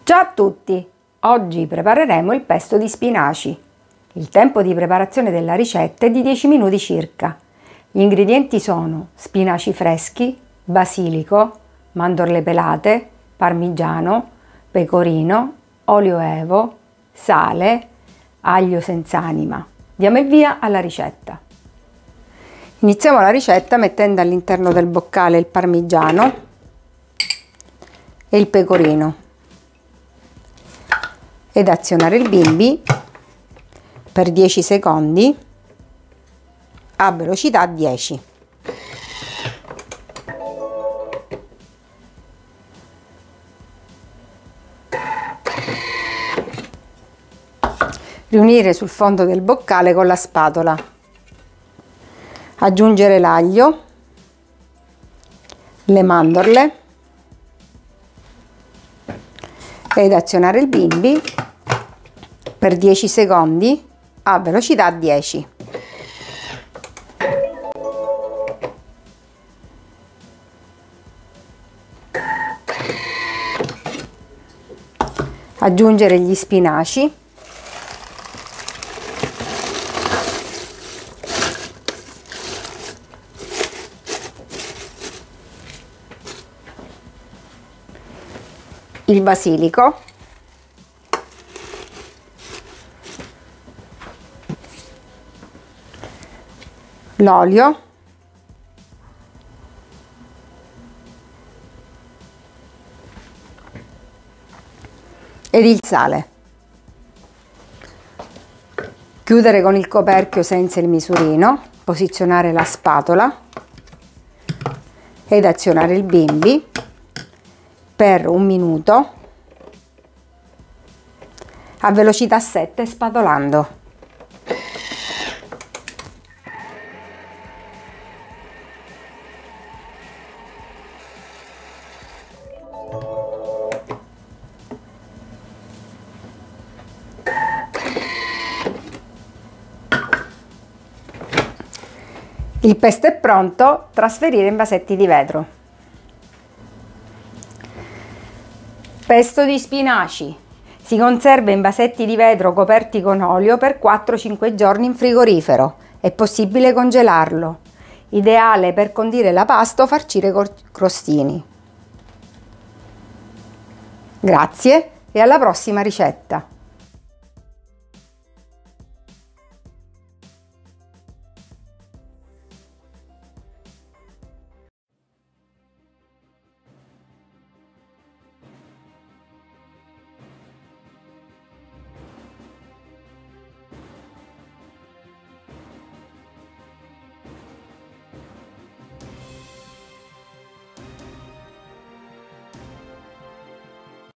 Ciao a tutti! Oggi prepareremo il pesto di spinaci. Il tempo di preparazione della ricetta è di 10 minuti circa. Gli ingredienti sono spinaci freschi, basilico, mandorle pelate, parmigiano, pecorino, olio evo, sale, aglio senza anima. Diamo il via alla ricetta. Iniziamo la ricetta mettendo all'interno del boccale il parmigiano e il pecorino ed azionare il bimbi per 10 secondi a velocità 10. Riunire sul fondo del boccale con la spatola. Aggiungere l'aglio, le mandorle ed azionare il bimbi per 10 secondi a velocità 10. Aggiungere gli spinaci, il basilico, l'olio, ed il sale. Chiudere con il coperchio senza il misurino, posizionare la spatola ed azionare il bimbi per 1 minuto a velocità 7 spatolando. Il pesto è pronto, trasferire in vasetti di vetro. Pesto di spinaci. Si conserva in vasetti di vetro coperti con olio per 4-5 giorni in frigorifero. È possibile congelarlo. Ideale per condire la pasta o farcire crostini. Grazie e alla prossima ricetta!